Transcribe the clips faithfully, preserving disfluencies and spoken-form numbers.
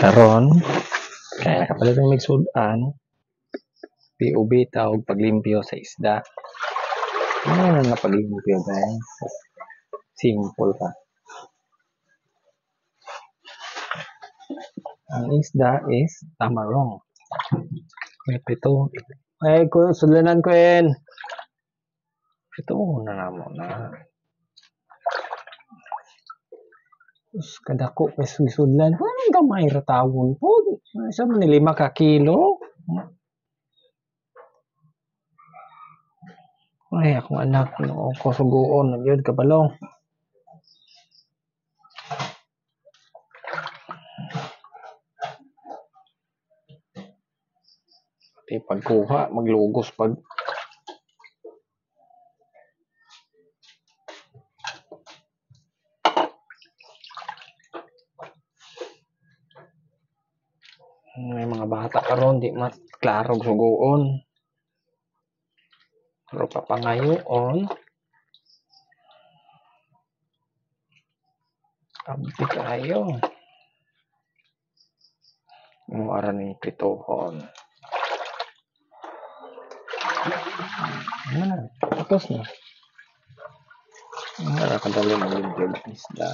karon kaya nakapalit ng migsudan P O B tawag paglimpyo sa isda. Ano na paglimpyo guys? Simple pa. Ang isda is tamarong. Ito. Ay, ko sudlanan ko en. Ito na namo na. Us kadako pes sudlan. Ano gamay ra tawon po? Sa man lima ka kilo. Ay, akong anak no ko suguon na gyud kabalo. Di pagkuha maglugos pag may mga bata karon di mas klaro suguon. Pero papangayoon abdi kayo. Ang ara ni pritohon. Ano na? Tapos na. Ang kadali maglimpyo ng isda.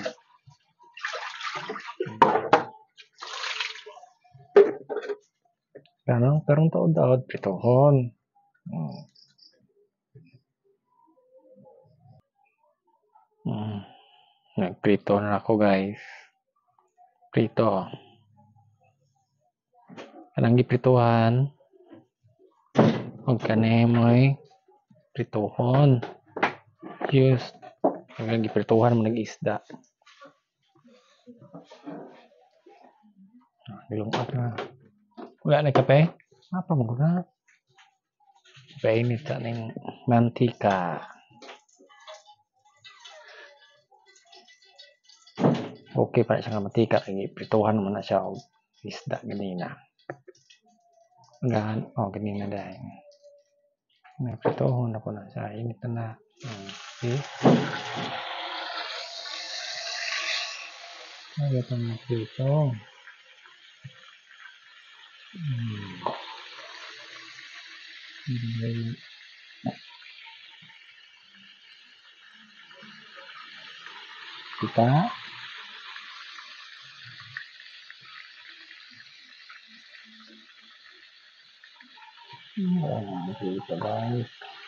Kanang karong taod daod pritohon. Hmm. Hmm. Nagprito na ako guys. Prito. Kanang giprituhan. Og kani moy pritohon. Just kanang giprituhan mo nag-isda. Ilungkot na. Wala na kape? Apa mo na? Painit sa ning mantika. Okay pa siya nga mantika kay prituhan mo na siya og isda ganina. Gan oh ganina dai. Na prituhon ako na siya init na. Okay. Ay ito na prito. Hmm. Hmm. Kita oh, dito guys.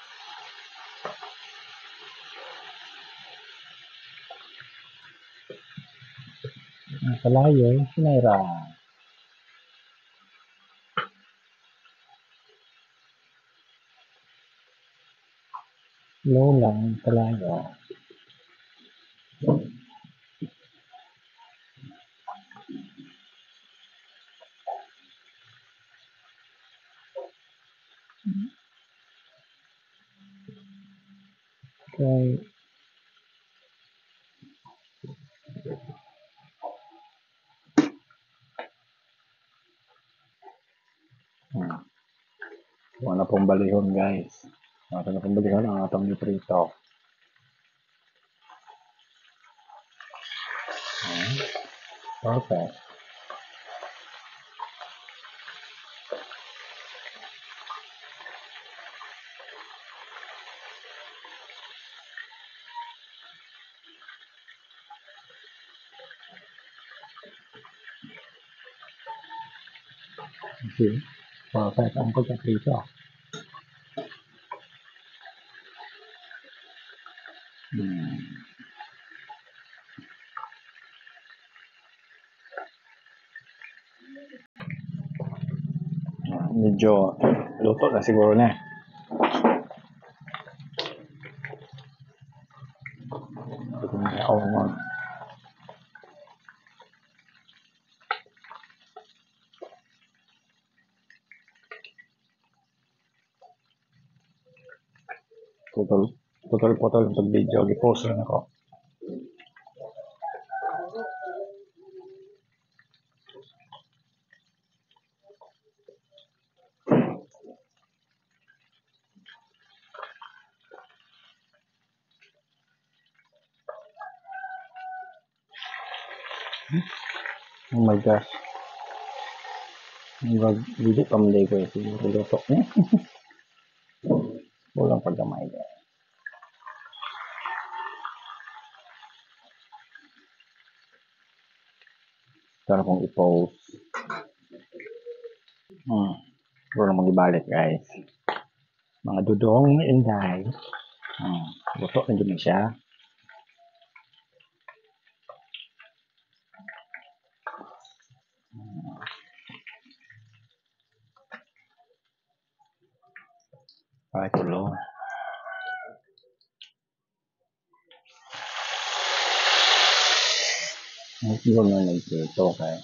Ang kalayo, sinayra. Low lang, kalayo. Okay. Hmm. Wala pong balihon guys. Wala na pong balihon ang atong giprito. Hmm. Perfect. Okay. Perfect ang pagkaprito. Hmm. Medyo luto na siguro na. Ito na ako mo. Total, total potol ng video. Gipost lang ako. Oh my gosh. Wag dili pamday ko siguro luto niya. Walang paggamay niya. Ito na kong i-post. Hmm. Ito na mong ibalik guys. Mga dudong inday. Hmm. Luto na dyan siya. Hmm. Ay, tulo. Hindi ko na nagkito kay.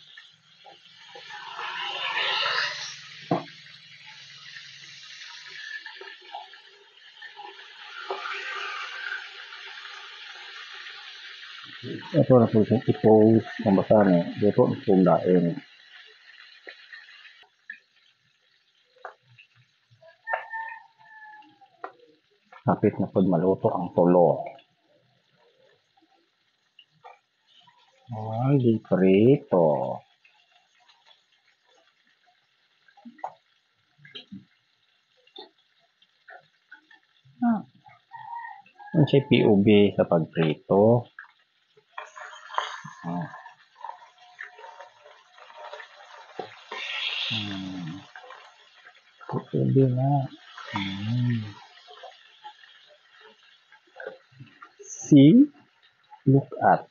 Ito na po itong i-post kung basta niya. Dito na po dain. Kapit na po maluto ang tulo. Ay, di prito. Ah. Ano siya P O B sa pagprito? Ah. Hmm. P O B na. Hmm. See? Look at.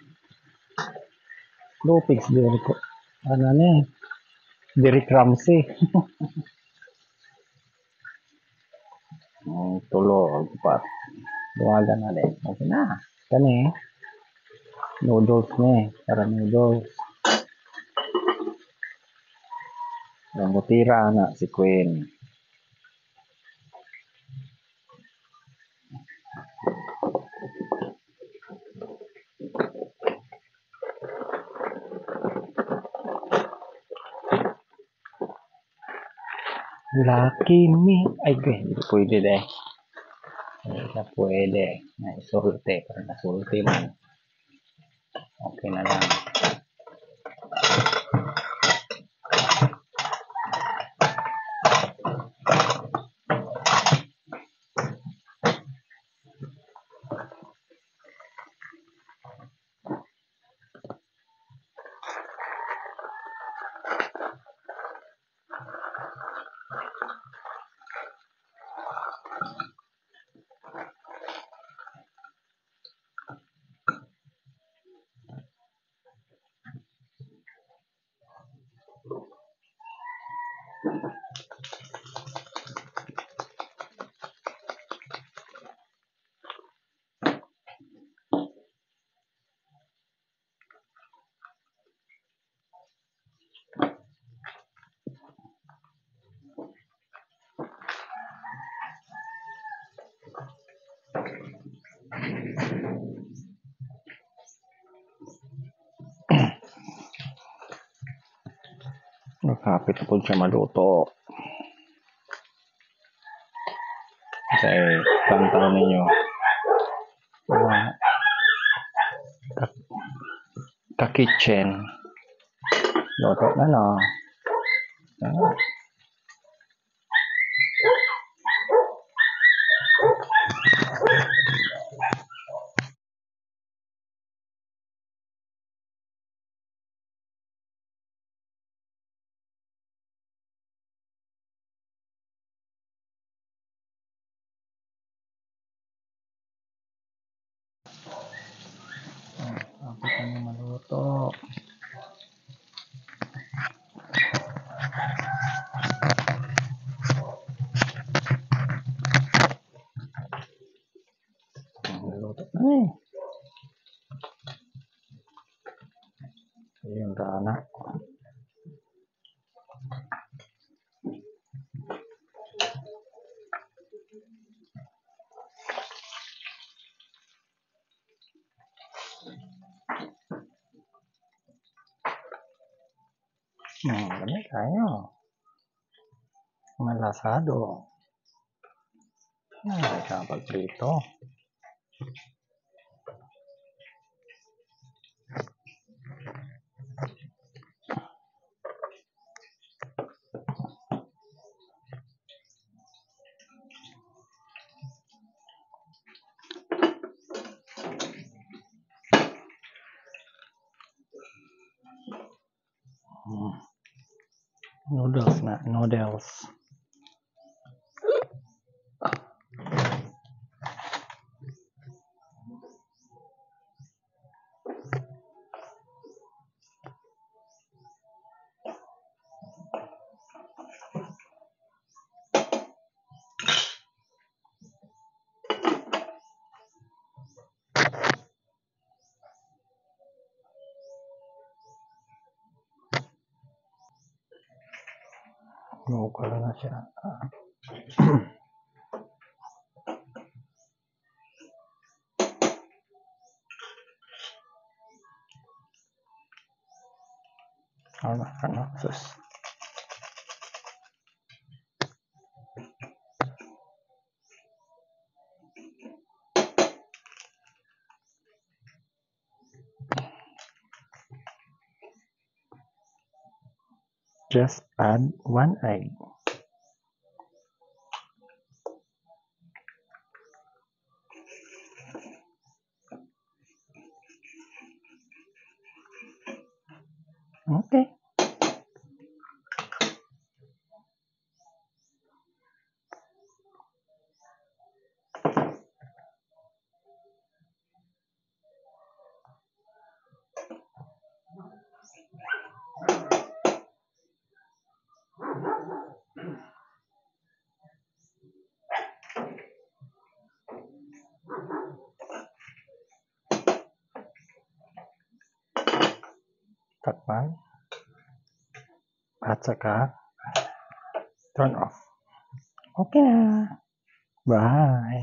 Lopez Derek. Ano na eh. Derek Ramsey. Hmm, tulo. Pat. Duwaga na din. Okay na. Kani. Noodles na eh. Para noodles. Ang mutira na si Queen. Lucky me. Ay, hindi pwede deh. Hindi na pwede. Naisulti. Pero nasulti man. Okay na lang. Nakapit po siya maluto. Kasi tantaw ninyo. Uh, ka-kitchen. Luto na no. Ah. Kapit na niya maluto. Maluto na eh. Ayun rana. Hmm, ganun tayo. Malasado. Ay, kapag prito. Hmm. Noodles na, noodles. Local na siya. Ano, ano, sus. Just add one egg. Okay. Takpan. At saka turn off. Okay na. Bye.